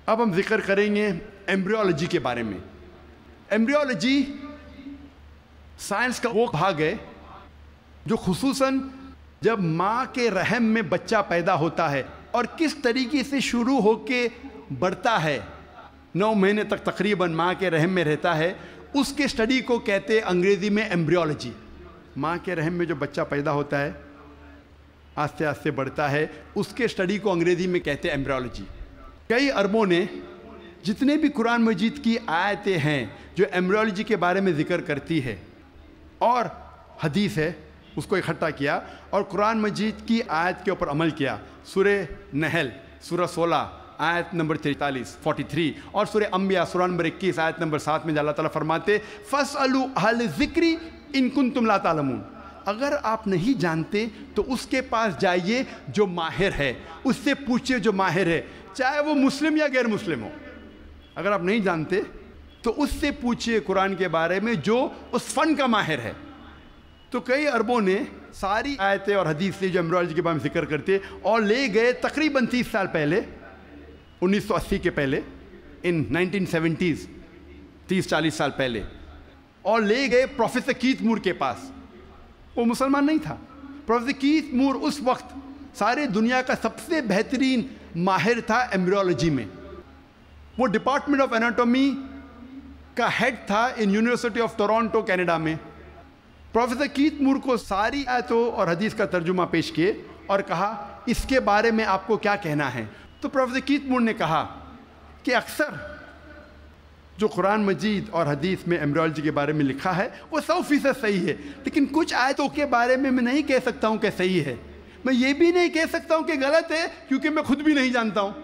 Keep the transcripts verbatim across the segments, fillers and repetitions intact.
اب ہم ذکر کریں گے ایمبریولوجی کے بارے میں. ایمبریولوجی سائنس کا وہ بھاگ ہے جو خصوصاً جب ماں کے رحم میں بچہ پیدا ہوتا ہے اور کس طریقے سے شروع ہو کے بڑھتا ہے، نو مہینے تک تقریباً ماں کے رحم میں رہتا ہے، اس کے اسٹڈی کو کہتے ہیں انگریزی میں ایمبریولوجی. ماں کے رحم میں جو بچہ پیدا ہوتا ہے، آہستہ آہستہ بڑھتا ہے، اس کے اسٹڈی کو انگریزی میں کہتے ہیں ایمبریولوجی. کئی عربوں نے جتنے بھی قرآن مجید کی آیتیں ہیں جو ایمبریولوجی کے بارے میں ذکر کرتی ہے اور حدیث ہے، اس کو اکٹھا کیا اور قرآن مجید کی آیت کے اوپر عمل کیا. سورہ نحل سورہ سولہ آیت نمبر تینتالیس فورٹی تھری اور سورہ انبیاء سورہ نمبر اکیس آیت نمبر سات میں اللہ تعالیٰ فرماتے فَاسْأَلُوا أَهْلَ الذِّكْرِ إِن كُنتُمْ لَا تَعْلَمُونَ. اگر آپ نہیں جانتے تو اس کے پاس جائیے جو ماہر ہے، اس سے پوچھئے جو ماہر ہے، چاہے وہ مسلم یا غیر مسلم ہو. اگر آپ نہیں جانتے تو اس سے پوچھئے قرآن کے بارے میں جو اس فن کا ماہر ہے. تو کئی عربوں نے ساری آیتیں اور حدیث سے جو ایمبریولوجی کے بارے میں ذکر کرتے اور لے گئے تقریباً تیس سال پہلے، انیس سو اسی کے پہلے، ان نائنٹین سیونٹیز، تیس چالیس سال پہلے، اور لے گئے پروفیسر کیتھ مور کے پاس. وہ مسلمان نہیں تھا. پروفیسر کیتھ مور اس وقت سارے دنیا کا سب سے بہترین ماہر تھا ایمبریولوجی میں. وہ ڈپارٹمنٹ آف اناٹومی کا ہیڈ تھا in university of Toronto Canada میں. پروفیسر کیتھ مور کو ساری آیتوں اور حدیث کا ترجمہ پیش کیے اور کہا اس کے بارے میں آپ کو کیا کہنا ہے. تو پروفیسر کیتھ مور نے کہا کہ اکثر جو قرآن مجید اور حدیث میں ایمبریولوجی کے بارے میں لکھا ہے وہ سو فیصد صحیح ہے، لیکن کچھ آیتوں کے بارے میں میں نہیں کہہ سکتا ہوں کہ صحیح ہے. میں یہ بھی نہیں کہہ سکتا ہوں کہ غلط ہے کیونکہ میں خود بھی نہیں جانتا ہوں.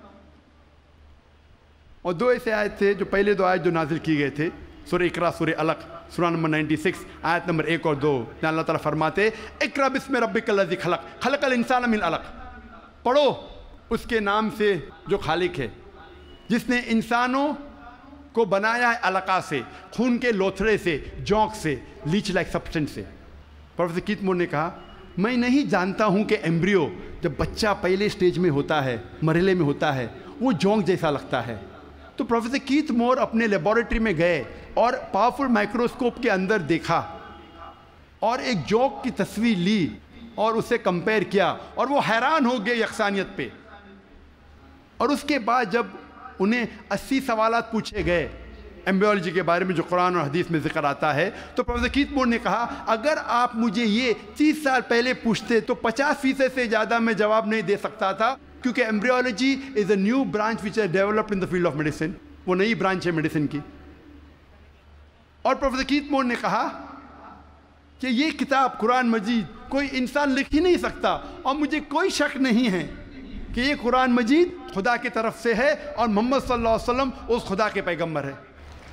اور دو ایسے آیت تھے جو پہلے دو آیت جو نازل کی گئے تھے، سورہ اقرا سورہ علق سورہ نمبر نائنٹی سکس آیت نمبر ایک اور دو، جہاں اللہ تعالیٰ فرماتے اقرا بسم ربک الذی خلق خلق الانسان من علق. پڑھو اس کے نام سے جو خالق ہے، جس نے انسانوں کو بنایا ہے علقہ سے، خون کے لوتھڑے سے، جونک سے، لیچ لائک سبسٹنس سے. پروفیسر کیتھ مور نے کہا میں نہیں جانتا ہوں کہ ایمبریو جب بچہ پہلے سٹیج میں ہوتا ہے، مرحلے میں ہوتا ہے، وہ جونک جیسا لگتا ہے. تو پروفیسر کیتھ مور اپنے لیبارٹری میں گئے اور پاورفل مائکروسکوپ کے اندر دیکھا اور ایک جونک کی تصویر لی اور اسے کمپیئر کیا اور وہ حیران ہو گئے یکسانیت پہ. اور اس کے بعد جب انہیں اسی سوالات پوچھے گئے ایمبریولوجی کے بارے میں جو قرآن اور حدیث میں ذکر آتا ہے، تو پروفیسر کیتھ مور نے کہا اگر آپ مجھے یہ تیس سال پہلے پوچھتے تو پچاس فیصد سے زیادہ میں جواب نہیں دے سکتا تھا، کیونکہ embryology is a new branch which is developed in the field of medicine. وہ نئی برانچ ہے میڈیسن کی. اور پروفیسر کیتھ مور نے کہا کہ یہ کتاب قرآن مجید کوئی انسان لکھ ہی نہیں سکتا، اور مجھے کوئی شک نہیں ہے کہ یہ قرآن مجید خدا کی طرف سے ہے اور محمد صلی اللہ علیہ وسلم اس خدا کے پیغمبر ہے.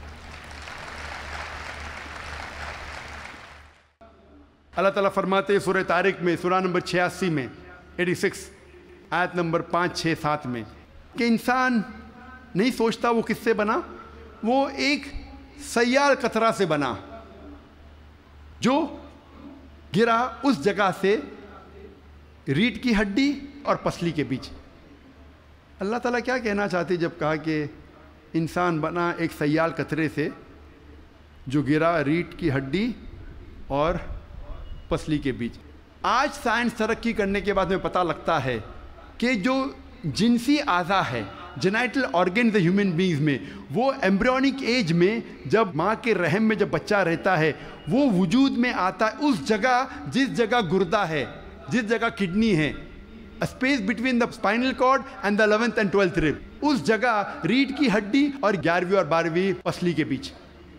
اللہ تعالیٰ فرماتے ہیں سورہ طارق میں سورہ نمبر چھیاسی میں ایٹی سکس آیت نمبر پانچ چھ سات میں کہ انسان نہیں سوچتا وہ کس سے بنا، وہ ایک سیال قطرہ سے بنا جو گرا اس جگہ سے ریڑھ کی ہڈی اور پسلی کے بیچ. اللہ تعالیٰ کیا کہنا چاہتے جب کہا کہ انسان بنا ایک سیال قطرے سے جو گرا ریڑھ کی ہڈی اور پسلی کے بیچ. آج سائنس ترقی کرنے کے بعد میں پتہ لگتا ہے کہ جو جنسی اعضاء ہے، جینائٹل آرگنز ہیومن بینگز میں، وہ ایمبریونک ایج میں جب ماں کے رحم میں جب بچہ رہتا ہے وہ وجود میں آتا ہے اس جگہ جس جگہ گردہ ہے، جس جگہ کڈنی ہے، space between the spinal cord and the eleventh and twelfth rib, اس جگہ ریڑھ کی ہڈی اور گیارہویں اور بارہویں پسلی کے بیچ.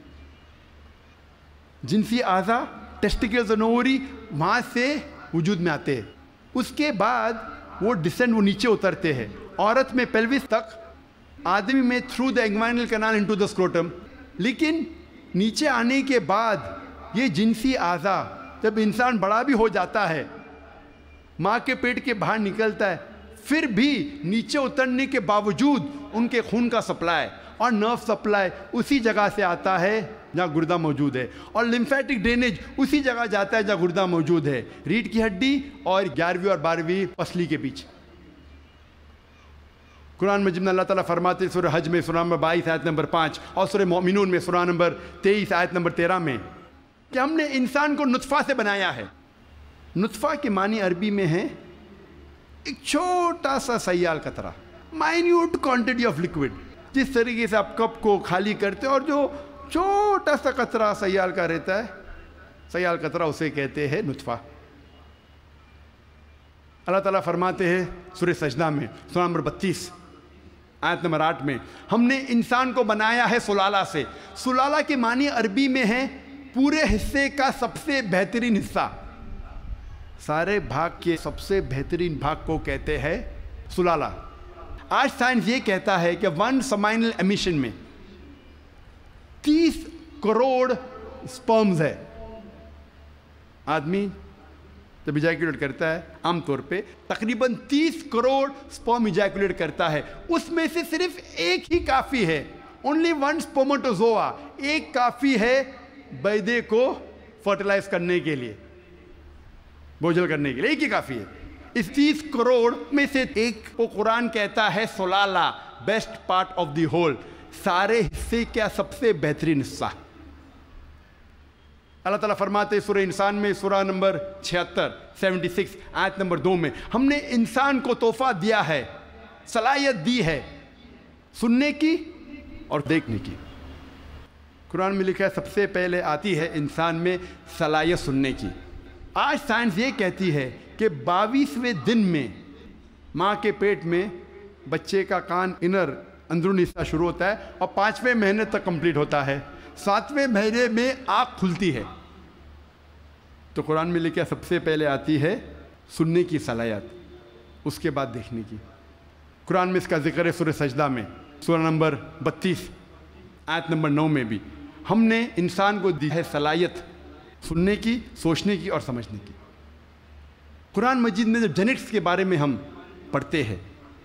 جنسی اعضاء ٹیسٹیکلز اور اووری وہاں سے وجود میں آتے ہیں. اس کے بعد وہ ڈسینڈ وہ نیچے اترتے ہیں. عورت میں پیلوس تک، آدمی میں through the inguinal canal into the scrotum. لیکن نیچے آنے کے بعد یہ جنسی اعضاء جب انسان بڑا بھی ہو جاتا ہے، ماں کے پیٹ کے باہر نکلتا ہے، پھر بھی نیچے اترنے کے باوجود ان کے خون کا سپلائی اور نرو سپلائی اسی جگہ سے آتا ہے جہاں گردہ موجود ہے، اور لمفیٹک ڈرینیج اسی جگہ جاتا ہے جہاں گردہ موجود ہے، ریڑھ کی ہڈی اور گیارہویں اور بارہویں پسلی کے بیچ. قرآن مجید میں اللہ تعالیٰ فرماتے ہیں سورہ حج میں سورہ نمبر بائیس آیت نمبر پانچ اور سورہ مومنون میں سورہ نمبر تیئیس آیت نمبر تیرہ میں کہ ہم نے انسان کو نطفہ سے بنایا ہے. نطفہ کے معنی عربی میں ہے ایک چھوٹا سا سیال قطرہ، مائنیوٹ کوانٹٹی آف لکوڈ. جس طریقے سے آپ کپ کو خالی کرتے اور جو چھوٹا سا قطرہ سیال کا رہتا ہے، سیال قطرہ اسے کہتے ہیں نطفہ. اللہ تعالیٰ فرماتے ہیں سورہ سجدہ میں سورہ نمبر بتیس آیت نمبر آٹھ میں ہم نے انسان کو بنایا ہے سلالہ سے. سلالہ کے معنی عربی میں ہے پورے حصے کا سب سے بہترین حصہ. سارے بھاگ کے سب سے بہترین بھاگ کو کہتے ہیں سلالہ. آج سائنس یہ کہتا ہے کہ ون سمائنل ایمیشن میں تیس کروڑ سپرمز ہے. آدمی جب ایجیکولیٹ کرتا ہے عام طور پہ تقریباً تیس کروڑ سپرم ایجیکولیٹ کرتا ہے. اس میں سے صرف ایک ہی کافی ہے، اونلی ون سپرماٹوزوا، ایک کافی ہے بیضے کو فرٹیلائز کرنے کے لیے، بوجھل کرنے کے لیے، ایک ہی کافی ہے. اس تیس کروڑ میں سے ایک کو قرآن کہتا ہے سلالہ، best part of the whole, سارے حصے کا سب سے بہترین حصہ. اللہ تعالیٰ فرماتے سورہ انسان میں سورہ نمبر چھہتر سیونٹی سکس آیت نمبر دو میں ہم نے انسان کو تحفہ دیا ہے، صلاحیت دی ہے سننے کی اور دیکھنے کی. قرآن میں لکھا ہے سب سے پہلے آتی ہے انسان میں صلاحیت سننے کی. آج سائنس یہ کہتی ہے کہ باویسویں دن میں ماں کے پیٹ میں بچے کا کان انر اندرونی حصہ شروع ہوتا ہے اور پانچویں مہینے تک کمپلیٹ ہوتا ہے. ساتویں مہینے میں آنکھ کھلتی ہے. تو قرآن میں لکھا سب سے پہلے آتی ہے سننے کی صلاحیت، اس کے بعد دیکھنے کی. قرآن میں اس کا ذکر ہے سورہ سجدہ میں سورہ نمبر بتیس آیت نمبر نو میں بھی ہم نے انسان کو دی ہے صلاحیت سننے کی، سوچنے کی اور سمجھنے کی. قرآن مجید میں جب جینٹکس کے بارے میں ہم پڑھتے ہیں،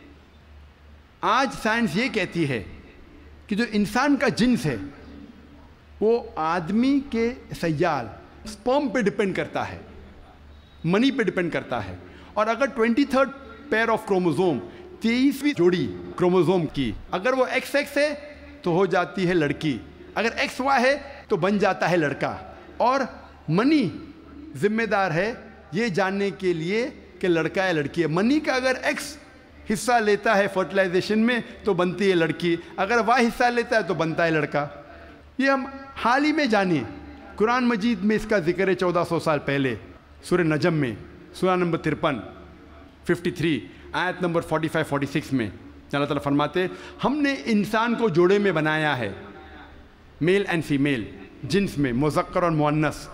آج سائنس یہ کہتی ہے کہ جو انسان کا جنس ہے وہ آدمی کے سیال سپرم پہ ڈپینڈ کرتا ہے، منی پہ ڈپینڈ کرتا ہے. اور اگر twenty third pair of chromosome, تیئیسویں جوڑی کروموزوم کی اگر وہ ایکس ایکس ہے تو ہو جاتی ہے لڑکی، اگر ایکس وائی ہے تو بن جاتا ہے لڑکا. اور منی ذمہ دار ہے یہ جاننے کے لیے کہ لڑکا ہے لڑکی ہے. منی کا اگر ایکس حصہ لیتا ہے فرٹیلائزیشن میں تو بنتی ہے لڑکی، اگر وائی حصہ لیتا ہے تو بنتا ہے لڑکا. یہ ہم حال ہی میں جانیں. قرآن مجید میں اس کا ذکر ہے چودہ سو سال پہلے سورہ نجم میں سورہ نمبر ترپن ففٹی تھری آیت نمبر فورٹی فائیو فورٹی سکس میں اللہ تعالیٰ فرماتے ہم نے انسان کو جوڑے میں بنایا ہے، میل اینڈ فیمیل، جنس میں مذکر اور مؤنث،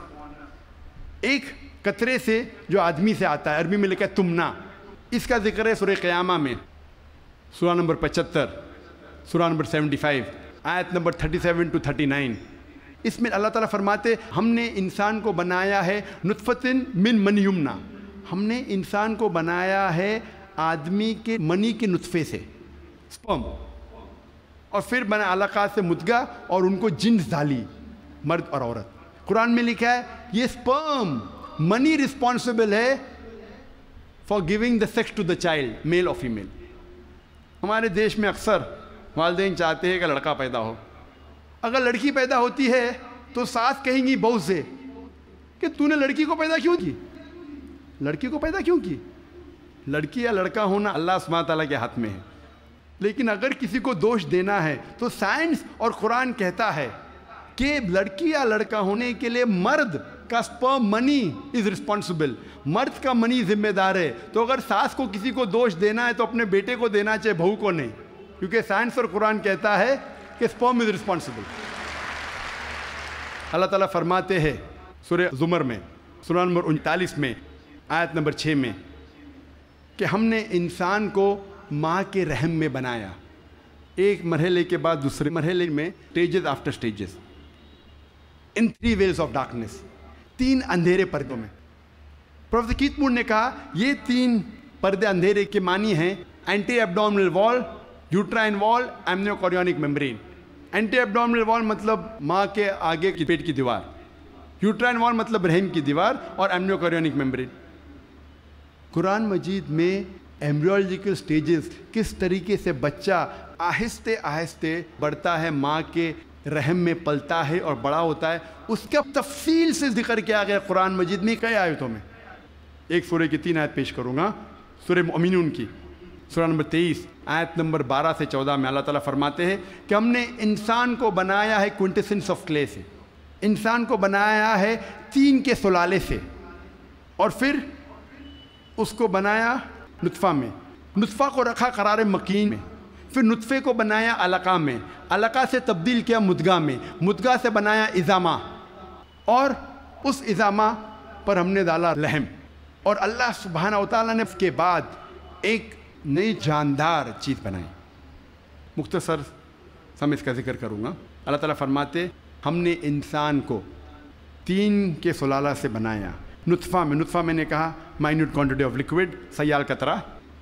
ایک قطرے سے جو آدمی سے آتا ہے. عربی میں لکھا ہے تمنا. اس کا ذکر ہے سورہ قیامہ میں سورہ نمبر پچہتر سورہ نمبر سیونٹی فائیو آیت نمبر thirty seven to thirty nine. اس میں اللہ تعالیٰ فرماتے ہم نے انسان کو بنایا ہے نطفتن من من یمنا، ہم نے انسان کو بنایا ہے آدمی کے منی کے نطفے سے، سپرم، اور پھر بنا علقات سے مدغہ اور ان کو جنس ڈالی، مرد اور عورت. قرآن میں لکھا ہے یہ سپرم منی رسپانسبل ہے for giving the sex to the child, male اور فیمیل. ہمارے دیش میں اکثر والدین چاہتے ہیں کہ لڑکا پیدا ہو. اگر لڑکی پیدا ہوتی ہے تو ساس کہیں گی بہو سے کہ تو نے لڑکی کو پیدا کیوں کی، لڑکی کو پیدا کیوں کی. لڑکی یا لڑکا ہونا اللہ سبحانہ تعالیٰ کے ہاتھ میں ہے. لیکن اگر کسی کو دوش دینا ہے تو سائنس اور قرآن کہتا ہے کہ لڑکی یا لڑکا ہونے کے لیے مرد کا سپرم منی از رسپانسبل، مرد کا منی ذمہ دار ہے. تو اگر ساس کو کسی کو دوش دینا ہے تو اپنے بیٹے کو دینا چاہے، بہو کو نہیں، کیونکہ سائنس اور قرآن کہتا ہے کہ سپرم از رسپانسبل. اللہ تعالیٰ فرماتے ہیں سورہ زمر میں سورہ نمبر انتالیس میں آیت نمبر چھ میں کہ ہم نے انسان کو ماں کے رحم میں بنایا، ایک مرحلے کے بعد دوسرے مرحلے میں، stages after stages, in three veils of darkness, تین اندھیرے پردوں میں. پروفیسر کیتھ مور نے کہا یہ تین پردے اندھیرے کے معنی ہیں اینٹی ایبڈومنل وال، یوٹرائن وال، ایمنیو کوریونک ممبرین. اینٹی ایبڈومنل وال مطلب ماں کے آگے کی پیٹ کی دیوار، یوٹرائن وال مطلب رحم کی دیوار، اور ایمنیو کوریونک ممبرین. قرآن مجید میں ایمبریولوجیکل سٹیجز کس طریقے سے بچہ آہستہ آہستہ بڑھتا ہے، ماں کے رحم میں پلتا ہے اور بڑا ہوتا ہے، اس کا تفصیل سے ذکر کیا گیا قرآن مجید میں کئی آیتوں میں۔ ایک سورہ کی تین آیت پیش کروں گا، سورہ مؤمنون کی سورہ نمبر تیئیس آیت نمبر بارہ سے چودہ میں اللہ تعالیٰ فرماتے ہیں کہ ہم نے انسان کو بنایا ہے کوئنٹیسنس آف کلے سے، انسان کو بنایا ہے تین کے سلالے سے، اور پھر اس کو بنایا نطفہ میں، نطفہ کو رکھا قرار مکین میں، پھر نطفے کو بنایا علقہ میں، علقہ سے تبدیل کیا مدغہ میں، مدغہ سے بنایا عظامہ، اور اس عظامہ پر ہم نے ڈالا لحم، اور اللہ سبحانہ و تعالیٰ نے اس کے بعد ایک نئی جاندار چیز بنائی۔ مختصر سم اس کا ذکر کروں گا۔ اللہ تعالیٰ فرماتے ہم نے انسان کو تین کے سلالہ سے بنایا، نطفہ میں، نطفہ میں نے کہا مائنیوٹ کوانٹٹی آف لکوڈ، سیال قطرہ،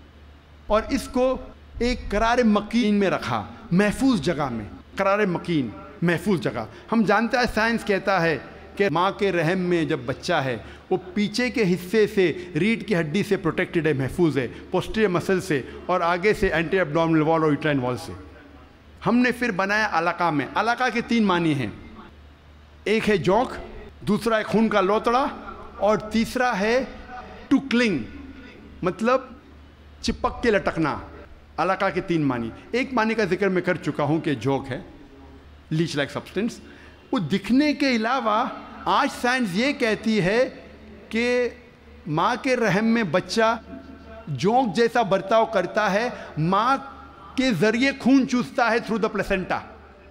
اور اس کو ایک قرار مکین میں رکھا، محفوظ جگہ میں، قرار مکین محفوظ جگہ۔ ہم جانتے ہیں سائنس کہتا ہے کہ ماں کے رحم میں جب بچہ ہے وہ پیچھے کے حصے سے ریڑھ کی ہڈی سے پروٹیکٹڈ ہے، محفوظ ہے، پوسٹیریئر مسل سے، اور آگے سے اینٹی ایبڈومینل وال اور یوٹرائن وال سے۔ ہم نے پھر بنایا علقہ میں۔ علقہ کے تین معنی ہیں، ایک ہے جوک، دوسرا ہے خون کا لوتڑا، اور تیسرا ہے ٹو کلنگ، مطلب چپک کے لٹکنا۔ علقہ کے تین معنی، ایک معنی کا ذکر میں کر چکا ہوں کہ جوک ہے، لیچ لائک سبسٹنس۔ وہ دکھنے کے علاوہ آج سائنس یہ کہتی ہے کہ ماں کے رحم میں بچہ جونک جیسا برتاؤ کرتا ہے، ماں کے ذریعے خون چوستا ہے تھرو دا پلیسنٹا،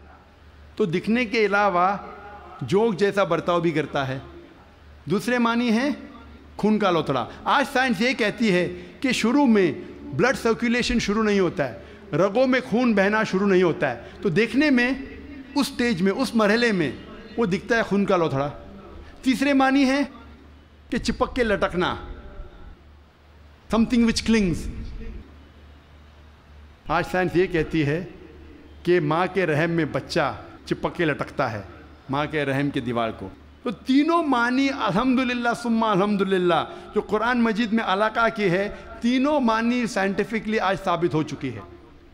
تو دکھنے کے علاوہ جونک جیسا برتاؤ بھی کرتا ہے۔ دوسرے معنی ہیں خون کا لوتڑا۔ آج سائنس یہ کہتی ہے کہ شروع میں بلڈ سرکولیشن شروع نہیں ہوتا ہے، رگوں میں خون بہنا شروع نہیں ہوتا ہے، تو دیکھنے میں اس سٹیج میں، اس مرحلے میں وہ دکھتا ہے خون کا لوتھڑا۔ تیسرے معنی ہے کہ چپک کے لٹکنا، something which clings۔ آج سائنس یہ کہتی ہے کہ ماں کے رحم میں بچہ چپک کے لٹکتا ہے ماں کے رحم کی دیوار کو۔ تو تینوں معنی الحمدللہ ثم الحمدللہ جو قرآن مجید میں علقہ کی ہے، تینوں معنی سائنٹیفکلی آج ثابت ہو چکی ہے۔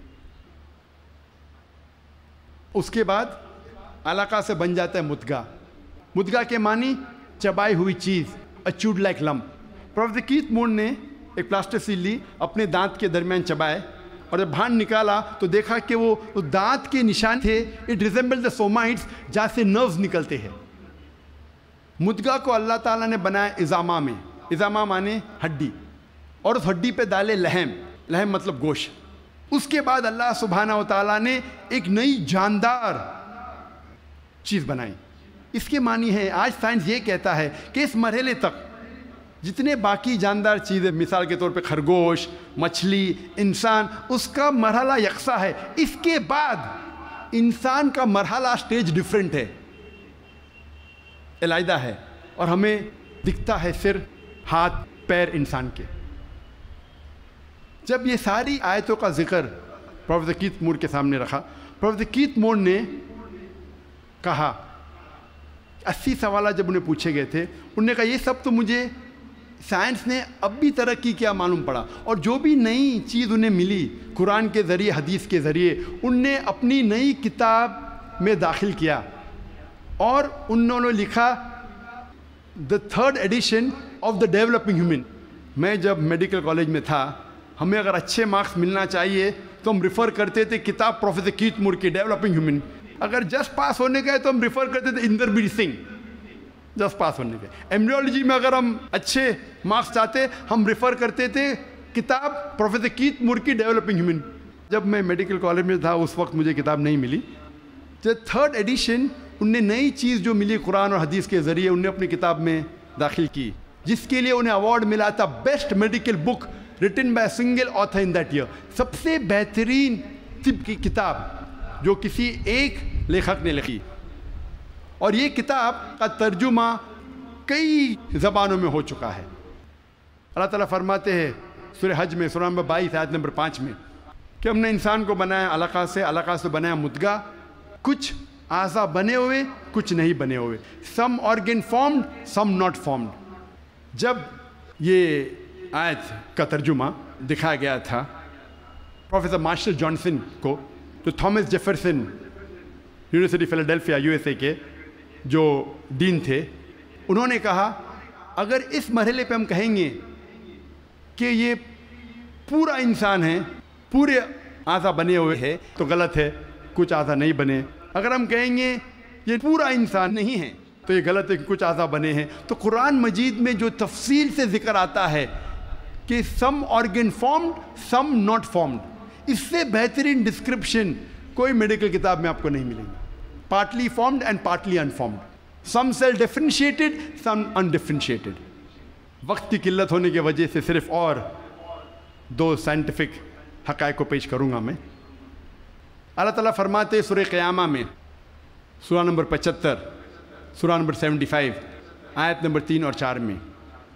اس کے بعد علقہ سے بن جاتا ہے مدغہ۔ مدغہ کے معنی چبائی ہوئی چیز، chewed like lump. Professor Keith Moore نے ایک پلاسٹر لی، اپنے دانت کے درمیان چبائے، اور جب باہر نکالا تو دیکھا کہ وہ دانت کے نشان تھے، اٹ ریزمبل دا سومائٹس، جہاں سے نروز نکلتے ہیں۔ مدغہ کو اللہ تعالیٰ نے بنایا عظامہ میں، عظامہ مانے ہڈی، اور اس ہڈی پہ ڈالے لحم، لحم مطلب گوشت۔ اس کے بعد اللہ سبحانہ و تعالیٰ نے ایک نئی جاندار چیز بنائی۔ اس کے معنی ہے، آج سائنس یہ کہتا ہے کہ اس مرحلے تک جتنے باقی جاندار چیزیں، مثال کے طور پہ خرگوش، مچھلی، انسان، اس کا مرحلہ یکساں ہے۔ اس کے بعد انسان کا مرحلہ سٹیج ڈیفرنٹ ہے، علیحدہ ہے، اور ہمیں دکھتا ہے صرف ہاتھ پیر انسان کے۔ جب یہ ساری آیتوں کا ذکر پروفیسر کیتھ مور کے سامنے رکھا، پروفیسر کیتھ مور نے کہا، اسی سوالات جب انہیں پوچھے گئے تھے، انہوں نے کہا یہ سب تو مجھے سائنس نے اب بھی ترقی کیا معلوم پڑا، اور جو بھی نئی چیز انہیں ملی قرآن کے ذریعے، حدیث کے ذریعے، ان نے اپنی نئی کتاب میں داخل کیا، اور انہوں نے لکھا the third edition of the developing human. میں جب میڈیکل کالج میں تھا، ہمیں اگر اچھے مارکس ملنا چاہیے تو ہم ریفر کرتے تھے کتاب پروفیسر کیتھ مور کی، ڈیولپنگ ہیومن۔ اگر جسٹ پاس ہونے گئے تو ہم ریفر کرتے تھے اندربیر سنگھ، جسٹ پاس ہونے گئے۔ ایمبریولوجی میں اگر ہم اچھے مارکس چاہتے ہم ریفر کرتے تھے کتاب پروفیسر کیتھ مور کی، ڈیولپنگ ہیومن۔ جب میں میڈیکل کالج میں تھا اس وقت مجھے کتاب نہیں ملی۔ جب تھرڈ ایڈیشن، ان نے نئی چیز جو ملی قرآن اور حدیث کے ذریعے، انہیں اپنی کتاب میں داخل کی، جس کے لیے انہیں ایوارڈ ملا تھا best medical book written by a single author in that year۔ سب سے بہترین طب کی کتاب جو کسی ایک لیکھک نے لکھی، اور یہ کتاب کا ترجمہ کئی زبانوں میں ہو چکا ہے۔ اللہ تعالیٰ فرماتے ہیں سورہ حج میں، سورہ نمبر بائیس آیت نمبر پانچ میں، کہ ہم نے انسان کو بنایا علقہ سے، علقہ سے بنایا مدغہ، کچھ اعضاء بنے ہوئے، کچھ نہیں بنے ہوئے، some organ formed, some not formed. جب یہ آیت کا ترجمہ दिखाया गया था प्रोफेसर मार्शल जॉनसन को, जो Thomas Jefferson University Philadelphia USA के जो डीन थे। उन्होंने कहा अगर इस मरहले पे हम कहेंगे कि ये पूरा इंसान है, पूरे आज़ा बने हुए हैं, तो गलत है, कुछ आज़ा नहीं बने। अगर हम कहेंगे ये पूरा इंसान नहीं है, तो ये गलत है कि कुछ आज़ा बने हैं। तो कुरान मजीद में जो तफसील से जिक्र आता है कि some organ formed, some not formed, इससे बेहतरीन डिस्क्रिप्शन कोई मेडिकल किताब में आपको नहीं मिलेगी। Partly formed and partly unformed, some cell differentiated, some undifferentiated. वक्त की किल्लत होने की वजह से सिर्फ और दो साइंटिफिक हक़ाइक़ को पेश करूँगा मैं। अल्लाह ताला फरमाते सूरह क़यामा में, सूरा नंबर पचहत्तर, सूरा नंबर पचहत्तर, आयत नंबर तीन और चार में,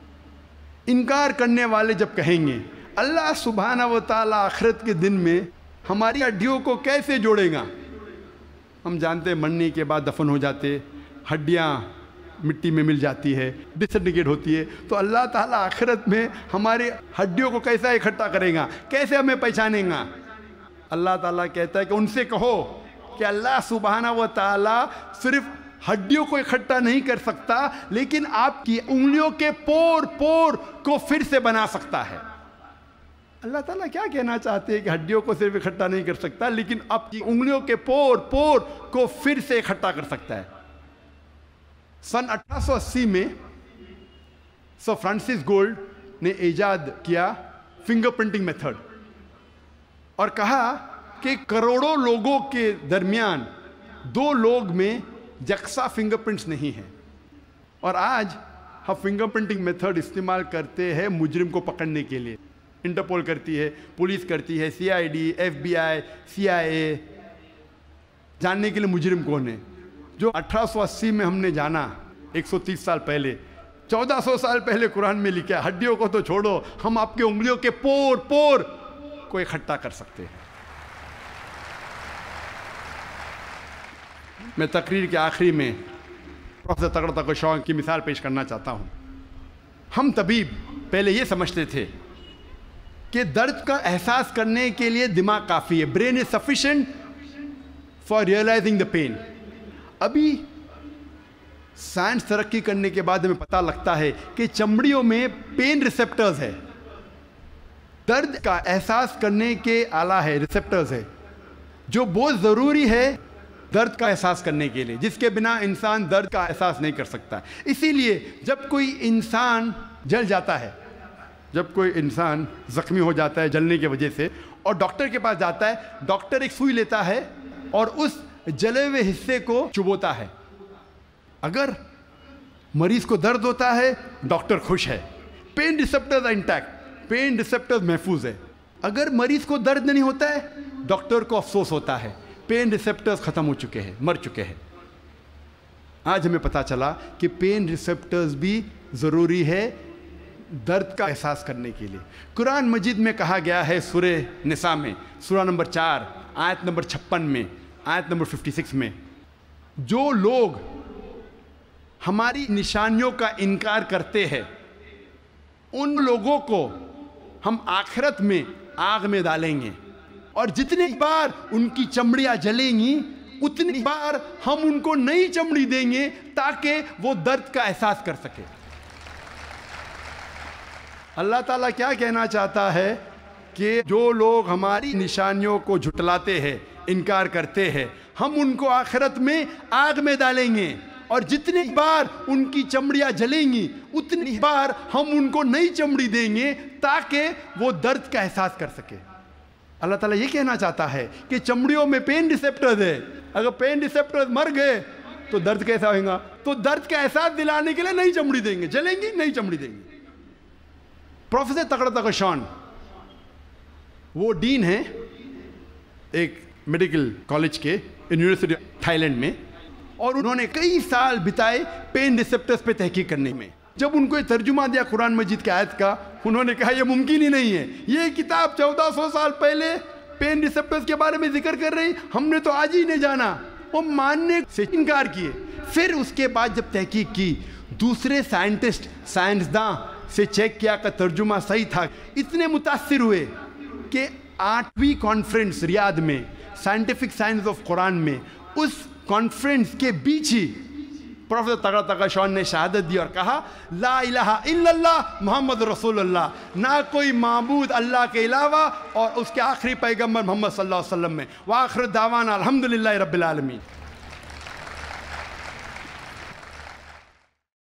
इनकार करने वाले जब कहेंगे अल्लाह सुब्हाना व तआला आखिरत के दिन में हमारी हड्डियों को कैसे जोड़ेगा। हम जानते हैं मरने के बाद दफन हो जाते, हड्डियाँ मिट्टी में मिल जाती है, डिसइंटीग्रेट होती है, तो अल्लाह ताला आखिरत में हमारे हड्डियों को कैसा इकट्ठा करेगा, कैसे हमें पहचानेगा। अल्लाह ताला कहता है कि उनसे कहो कि अल्लाह सुब्हाना व तआला सिर्फ हड्डियों को इकट्ठा नहीं कर सकता, लेकिन आपकी उंगलियों के पोर पोर को फिर से बना सकता है। अल्लाह ताला क्या कहना चाहते हैं कि हड्डियों को सिर्फ इकट्ठा नहीं कर सकता, लेकिन आपकी उंगलियों के पोर पोर को फिर से इकट्ठा कर सकता है। सन अठारह सौ अस्सी में सर फ्रांसिस गोल्ड ने इजाद किया फिंगरप्रिंटिंग मेथड और कहा कि करोड़ों लोगों के दरमियान दो लोग में यकसा फिंगरप्रिंट्स नहीं हैं, और आज हम फिंगरप्रिंटिंग मेथड इस्तेमाल करते हैं मुजरिम को पकड़ने के लिए। इंटरपोल करती है, पुलिस करती है, सीआईडी, एफबीआई, सीआईए, जानने के लिए मुजरिम कौन है। जो अठारह सौ अस्सी में हमने जाना, एक सौ तीस साल पहले, चौदह सौ साल पहले कुरान में लिखा, हड्डियों को तो छोड़ो, हम आपके उंगलियों के पोर पोर को इकट्ठा कर सकते हैं। मैं तकरीर के आखिरी में प्रोफेसर तगड़ा तगड़ा शौक की मिसाल पेश करना चाहता हूँ। हम तबीब पहले ये समझते थे कि दर्द का एहसास करने के लिए दिमाग काफ़ी है, brain is sufficient for realising the pain. अभी साइंस तरक्की करने के बाद हमें पता लगता है कि चमड़ियों में पेन रिसेप्टर्स है, दर्द का एहसास करने के आला है, रिसेप्टर्स है, जो बहुत ज़रूरी है दर्द का एहसास करने के लिए, जिसके बिना इंसान दर्द का एहसास नहीं कर सकता। इसीलिए जब कोई इंसान जल जाता है, जब कोई इंसान ज़ख्मी हो जाता है जलने की वजह से और डॉक्टर के पास जाता है, डॉक्टर एक सुई लेता है और उस जले हुए हिस्से को चुभोता है। अगर मरीज को दर्द होता है, डॉक्टर खुश है, pain receptors are intact, pain receptors महफूज है। अगर मरीज को दर्द नहीं होता है, डॉक्टर को अफसोस होता है, पेन रिसेप्टर्स ख़त्म हो चुके हैं, मर चुके हैं। आज हमें पता चला कि पेन रिसेप्टर्स भी ज़रूरी है दर्द का एहसास करने के लिए। कुरान मजीद में कहा गया है सूरह निसा में, सूरा नंबर चार, आयत नंबर छप्पन में, आयत नंबर छप्पन में, जो लोग हमारी निशानियों का इनकार करते हैं उन लोगों को हम आखिरत में आग में डालेंगे, और जितनी बार उनकी चमड़ियाँ जलेंगी उतनी बार हम उनको नई चमड़ी देंगे ताकि वो दर्द का एहसास कर सके। अल्लाह ताला क्या कहना चाहता है कि जो लोग हमारी निशानियों को झुटलाते हैं, इनकार करते हैं, हम उनको आखिरत में आग में डालेंगे, और जितनी बार उनकी चमड़ियाँ जलेंगी उतनी बार हम उनको नई चमड़ी देंगे ताकि वो दर्द का एहसास कर सके। अल्लाह ताला ये कहना चाहता है कि चमड़ियों में पेन रिसेप्टर्स है, अगर पेन रिसेप्टर्स मर गए तो दर्द कैसा होगा, तो दर्द का एहसास दिलाने के लिए नई चमड़ी देंगे, जलेंगी नई चमड़ी देंगे। प्रोफेसर तगड़ा तगड़ा शॉन, वो डीन हैं एक मेडिकल कॉलेज के यूनिवर्सिटी थाईलैंड में, और उन्होंने कई साल बिताए पेन रिसेप्टर्स पे तहकीक करने में। जब उनको ये तर्जुमा दिया कुरान मजीद की आयत का, उन्होंने कहा यह मुमकिन ही नहीं है, ये किताब चौदह सौ साल पहले पेन रिसेप्टर्स के बारे में जिक्र कर रही, हमने तो आज ही नहीं जाना। वो मानने से इनकार किए। फिर उसके बाद जब तहकीक की, दूसरे साइंटिस्ट, साइंसदान سے چیک کیا کہ ترجمہ صحیح تھا. اتنے متاثر ہوئے کہ آٹھویں کانفرنس ریاض میں سائنٹیفک سائنس آف قرآن میں اس کانفرنس کے بیچ ہی پروفیسر تغا تغا شون نے شہادت دی اور کہا لا الہ الا اللہ محمد رسول اللہ, نہ کوئی معبود اللہ کے علاوہ, اور اس کے آخری پیغمبر محمد صلی اللہ علیہ وسلم میں. وآخر دعوانا الحمدللہ رب العالمین.